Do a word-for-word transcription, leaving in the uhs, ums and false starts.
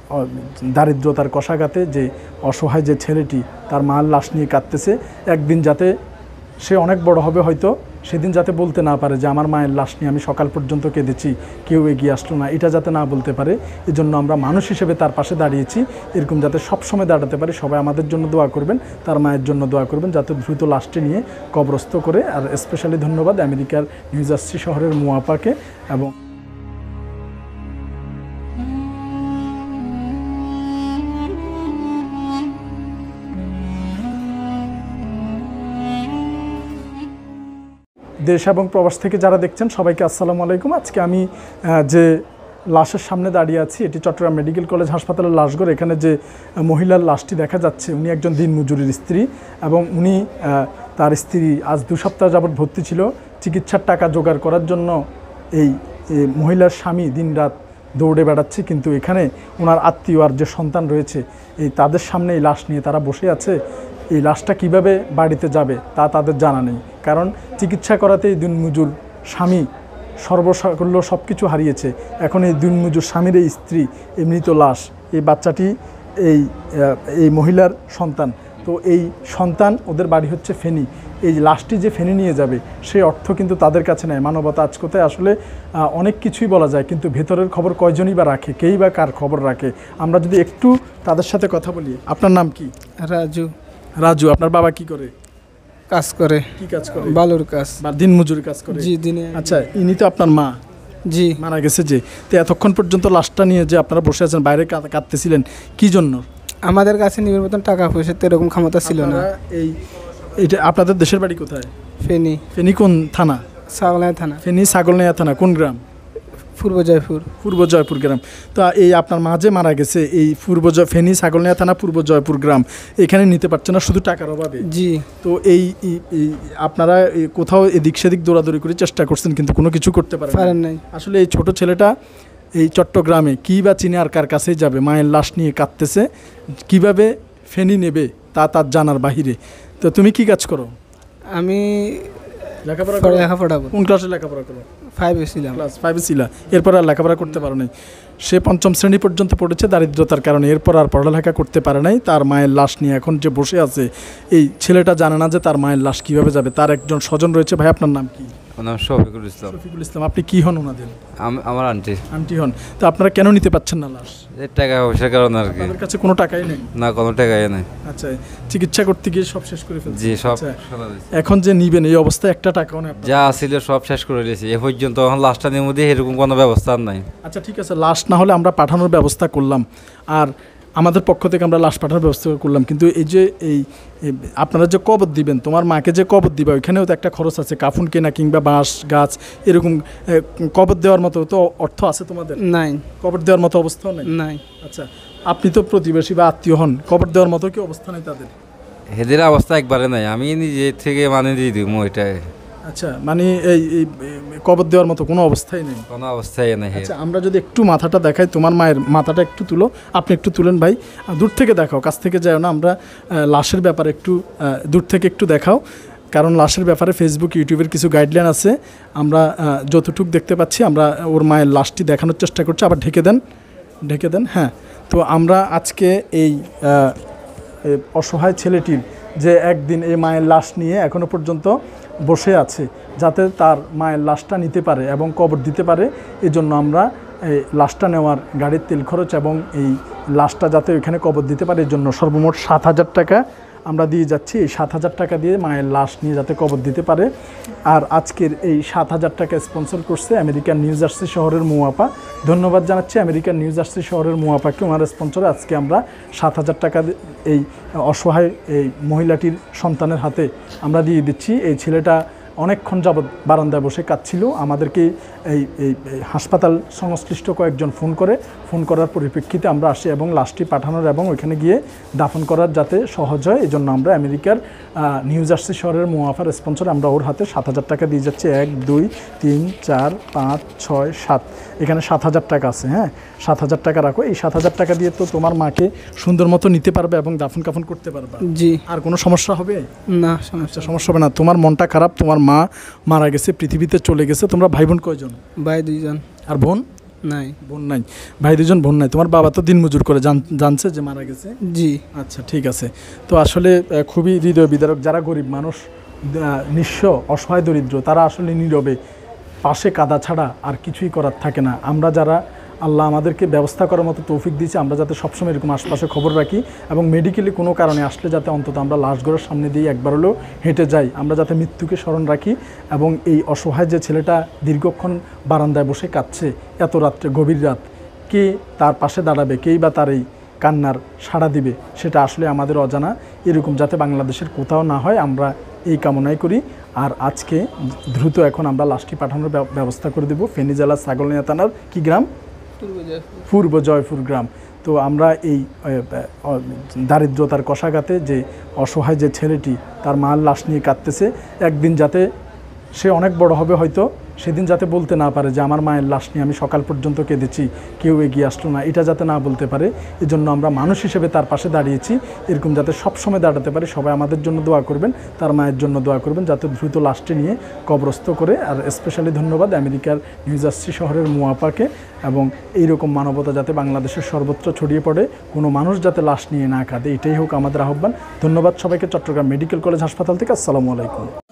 দারিদ্রতার কষাঘাতে যে অসহায় যে ছেলেটি তার মার লাশ নিয়ে কাঁদতেছে, একদিন যাতে সে অনেক বড় হবে হয়তো, সেদিন যাতে বলতে না পারে যে আমার মায়ের লাশ নিয়ে আমি সকাল পর্যন্ত কেঁদেছি, কেউ এগিয়ে আসলো না, এটা যাতে না বলতে পারে, এজন্য আমরা মানুষ হিসেবে তার পাশে দাঁড়িয়েছি। এরকম যাতে সবসময় দাঁড়াতে পারে। সবাই আমাদের জন্য দোয়া করবেন, তার মায়ের জন্য দোয়া করবেন, যাতে দ্রুত লাশটি নিয়ে কবরস্থ করে। আর স্পেশালি ধন্যবাদ আমেরিকার নিউ জার্সি শহরের মুয়াপাকে এবং দেশ এবং প্রবাস থেকে যারা দেখছেন সবাইকে আসসালামু আলাইকুম। আজকে আমি যে লাশের সামনে দাঁড়িয়ে আছি, এটি চট্টগ্রাম মেডিকেল কলেজ হাসপাতালের লাশঘর। এখানে যে মহিলার লাশটি দেখা যাচ্ছে, উনি একজন দিনমজুরের স্ত্রী এবং উনি তার স্ত্রী আজ দু সপ্তাহ যাবৎ ভর্তি ছিল। চিকিৎসার টাকা জোগাড় করার জন্য এই মহিলার স্বামী দিনরাত দৌড়ে বেড়াচ্ছে, কিন্তু এখানে ওনার আত্মীয় আর যে সন্তান রয়েছে, এই তাদের সামনে এই লাশ নিয়ে তারা বসে আছে। এই লাশটা কিভাবে বাড়িতে যাবে তা তাদের জানা নেই, কারণ চিকিৎসা করাতেই দিনমজুর স্বামী সর্বসাকল্য সব কিছু হারিয়েছে। এখন এই দিনমজুর স্বামীর এই স্ত্রী, এই মৃত লাশ, এই বাচ্চাটি এই এই মহিলার সন্তান। তো এই সন্তান, ওদের বাড়ি হচ্ছে ফেনী। এই লাশটি যে ফেনী নিয়ে যাবে সেই অর্থ কিন্তু তাদের কাছে নেয়। মানবতা আজ কোথায় আসলে অনেক কিছুই বলা যায়, কিন্তু ভেতরের খবর কয়জনই বা রাখে, কেই বা কার খবর রাখে। আমরা যদি একটু তাদের সাথে কথা বলি। আপনার নাম কি? রাজু। রাজু, আপনার বাবা কি করে? কাজ করে। কি কাজ করে? বালুর কাজ বা দিনমজুরি কাজ করে? জি, দিনে। আচ্ছা, ইনি তো আপনার মা? জি, মারা গেছে যে। তো এতক্ষণ পর্যন্ত লাশটা নিয়ে যে আপনারা বসে আছেন, বাইরে কাঁদতেছিলেন, কি জন্য? আমাদের কাছে নিবের মতন টাকা পয়সা তো এরকম ক্ষমতা ছিল না। এই এটা আপনাদের দেশের বাড়ি কোথায়? ফেনী। ফেনী কোন থানা? ছাগলনাইয়া থানা। ফেনী ছাগলনাইয়া থানা। কোন গ্রাম? পূর্ব জয়পুর। পূর্ব জয়পুর গ্রাম। তো এই আপনার মা যে মারা গেছে, এই পূর্ব জয় ফেনী ছাগলনাইয়া থানা পূর্ব জয়পুর গ্রাম, এখানে নিতে পারছে না শুধু টাকার অভাবে? জি। তো এই আপনারা কোথাও এদিক সেদিক দৌড়াদৌড়ি করে চেষ্টা করছেন, কিন্তু কোনো কিছু করতে পারেন নাই। আসলে এই ছোট ছেলেটা এই চট্টগ্রামে কী বা চিনে আর কার কাছেই যাবে? মায়ের লাশ নিয়ে কাঁদতেছে, কিভাবে ফেনী নেবে তা তার জানার বাহিরে। তো তুমি কি কাজ করো? আমি লেখাপড়া লেখাপড়া। কোন ক্লাসে লেখাপড়া করো? ফাইভে ছিলাম। ক্লাস ফাইভে ছিলা, এরপর আর লেখাপড়া করতে পারো নাই? সে পঞ্চম শ্রেণী পর্যন্ত পড়েছে দারিদ্রতার কারণে, এরপর আর পড়ালেখা করতে পারে নাই। তার মায়ের লাশ নিয়ে এখন যে বসে আছে, এই ছেলেটা জানে না যে তার মায়ের লাশ কীভাবে যাবে। তার একজন স্বজন রয়েছে। ভাই, আপনার নাম কি? নাম শফিকুল ইসলাম। শফিকুল ইসলাম, আপনি কি হন ওনাদের? আমার আন্টি। আন্টি হন। তো আপনারা কেন নিতে পারছেন না লাশ? টাকা পয়সার কারণে আর কি। আপনাদের কাছে কোনো টাকাই নেই? না, কোনো টাকাই নেই। আচ্ছা, চিকিৎসা করতে গিয়ে সব শেষ করে ফেলছেন? জি, সব। এখন যে নিবেন, এই অবস্থায় একটা টাকাও নেই? যা ছিল সব শেষ করে দিয়েছি এ পর্যন্ত। এখন লাশটা নিয়ে মধ্যে এরকম কোনো ব্যবস্থা নাই। আচ্ছা, ঠিক আছে, লাশ না হলে আমরা পাঠানোর ব্যবস্থা করলাম, আর আমাদের পক্ষ থেকে আমরা লাশ পাঠানোর ব্যবস্থা করলাম, কিন্তু এই যে এই আপনারা যে কবর দিবেন, তোমার মাকে যে কবর দিবা, ওইখানেও তো একটা খরচ আছে, কাফন কেনা কিংবা বাঁশ গাছ এরকম কবর দেওয়ার মতো তো অর্থ আছে তোমাদের? নাই। কবর দেওয়ার মতো অবস্থাও নেই? নাই। আচ্ছা, আপনি তো প্রতিবেশী বা আত্মীয় হন, কবর দেওয়ার মতো কি অবস্থা নেই তাদের? এদের অবস্থা একবারে নাই, আমি নিজে থেকে মানে দিয়ে দিব ওইটাই। আচ্ছা, মানে এই কবর দেওয়ার মতো কোনো অবস্থাই নেই? কোনো অবস্থাই নেই। আচ্ছা, আমরা যদি একটু মাথাটা দেখাই, তোমার মায়ের মাথাটা একটু তুলো, আপনি একটু তুলেন ভাই, দূর থেকে দেখাও, কাছ থেকে যাও না। আমরা লাশের ব্যাপারে একটু দূর থেকে একটু দেখাও, কারণ লাশের ব্যাপারে ফেসবুক ইউটিউবের কিছু গাইডলাইন আছে। আমরা যতটুকু দেখতে পাচ্ছি, আমরা ওর মায়ের লাশটি দেখানোর চেষ্টা করছি। আবার ঢেকে দেন, ঢেকে দেন। হ্যাঁ, তো আমরা আজকে এই অসহায় ছেলেটির যে একদিন এই মায়ের লাশ নিয়ে এখনও পর্যন্ত বসে আছে, যাতে তার মায়ের লাশটা নিতে পারে এবং কবর দিতে পারে, এজন্য আমরা এই লাশটা নেওয়ার গাড়ির তেল খরচ এবং এই লাশটা যাতে ওইখানে কবর দিতে পারে, এর জন্য সর্বমোট সাত হাজার টাকা আমরা দিয়ে যাচ্ছি। এই সাত হাজার টাকা দিয়ে মায়ের লাশ নিয়ে যাতে কবর দিতে পারে। আর আজকের এই সাত হাজার টাকা স্পন্সর করছে আমেরিকার নিউ জার্সি শহরের মুয়াপা। ধন্যবাদ জানাচ্ছি আমেরিকার নিউ জার্সি শহরের মুয়াপাকে, ওনার স্পন্সরে আজকে আমরা সাত হাজার টাকা এই অসহায় এই মহিলাটির সন্তানের হাতে আমরা দিয়ে দিচ্ছি। এই ছেলেটা অনেকক্ষণ যাবৎ বারান্দায় বসে কাঁদছিল। আমাদেরকে এই এই হাসপাতাল সংশ্লিষ্ট কয়েকজন ফোন করে ফোন করার পরিপ্রেক্ষিতে আমরা আসি এবং লাশটি পাঠানোর এবং ওইখানে গিয়ে দাফন করার যাতে সহজ হয়, এই জন্য আমরা আমেরিকার নিউ জার্সি শহরের মুয়াফার স্পন্সর আমরা ওর হাতে সাত হাজার টাকা দিয়ে যাচ্ছি। এক দুই তিন চার পাঁচ ছয় সাত, এখানে সাত হাজার টাকা আছে। হ্যাঁ, সাত হাজার টাকা রাখো। এই সাত হাজার টাকা দিয়ে তো তোমার মাকে সুন্দর মতো নিতে পারবে এবং দাফন কাফন করতে পারবে? জি। আর কোনো সমস্যা হবে না? সমস্যা সমস্যা হবে না। তোমার মনটা খারাপ, তোমার মা মারা গেছে, পৃথিবীতে চলে গেছে। তোমরা ভাই বোন কয়জন? ভাই দুইজন। আর বোন? নাই। বোন নাই, ভাই দুজন বোন নাই। তোমার বাবা তো দিনমজুর করে জান- জানছে যে মারা গেছে? জি। আচ্ছা, ঠিক আছে। তো আসলে আহ, খুবই হৃদয় বিদারক। যারা গরিব মানুষ, আহ, নিঃস্ব, অসহায়, দরিদ্র, তারা আসলে নীরবে পাশে কাদা ছাড়া আর কিছুই করার থাকে না। আমরা যারা আল্লাহ আমাদেরকে ব্যবস্থা করার মতো তৌফিক দিয়েছে, আমরা যাতে সবসময় এরকম আশপাশে খবর রাখি এবং মেডিকেলি কোনো কারণে আসলে যাতে অন্তত আমরা লাশঘরের সামনে দিয়ে একবার হলেও হেঁটে যাই, আমরা যাতে মৃত্যুকে স্মরণ রাখি। এবং এই অসহায় যে ছেলেটা দীর্ঘক্ষণ বারান্দায় বসে কাঁদছে এত রাত্রে, গভীর রাত, কে তার পাশে দাঁড়াবে, কেই বা তার এই কান্নার সাড়া দিবে, সেটা আসলে আমাদের অজানা। এরকম যাতে বাংলাদেশের কোথাও না হয় আমরা এই কামনাই করি। আর আজকে দ্রুত এখন আমরা লাশটি পাঠানোর ব্যব- ব্যবস্থা করে দেব ফেনী জেলার ছাগলনাইয়া থানার কি গ্রাম? পূর্ব জয়পুর গ্রাম। তো আমরা এই আহ, আহ, দারিদ্রতার কষাঘাতে যে অসহায় যে ছেলেটি তার মার লাশ নিয়ে কাঁদতেছে, একদিন যাতে সে অনেক বড় হবে হয়তো, সেদিন যাতে বলতে না পারে যে আমার মায়ের লাশ নিয়ে আমি সকাল পর্যন্ত কেঁদেছি, কেউ এগিয়ে আসলো না, এটা যাতে না বলতে পারে, এজন্য আমরা মানুষ হিসেবে তার পাশে দাঁড়িয়েছি। এরকম যাতে সবসময় দাঁড়াতে পারে। সবাই আমাদের জন্য দোয়া করবেন, তার মায়ের জন্য দোয়া করবেন, যাতে দ্রুত লাশটি নিয়ে কবরস্থ করে। আর স্পেশালি ধন্যবাদ আমেরিকার নিউ জার্সি শহরের মুয়াপাকে। এবং এইরকম মানবতা যাতে বাংলাদেশের সর্বত্র ছড়িয়ে পড়ে, কোনো মানুষ যাতে লাশ নিয়ে না কাঁদে, এটাই হোক আমাদের আহ্বান। ধন্যবাদ সবাইকে। চট্টগ্রাম মেডিকেল কলেজ হাসপাতাল থেকে আসসালামু আলাইকুম।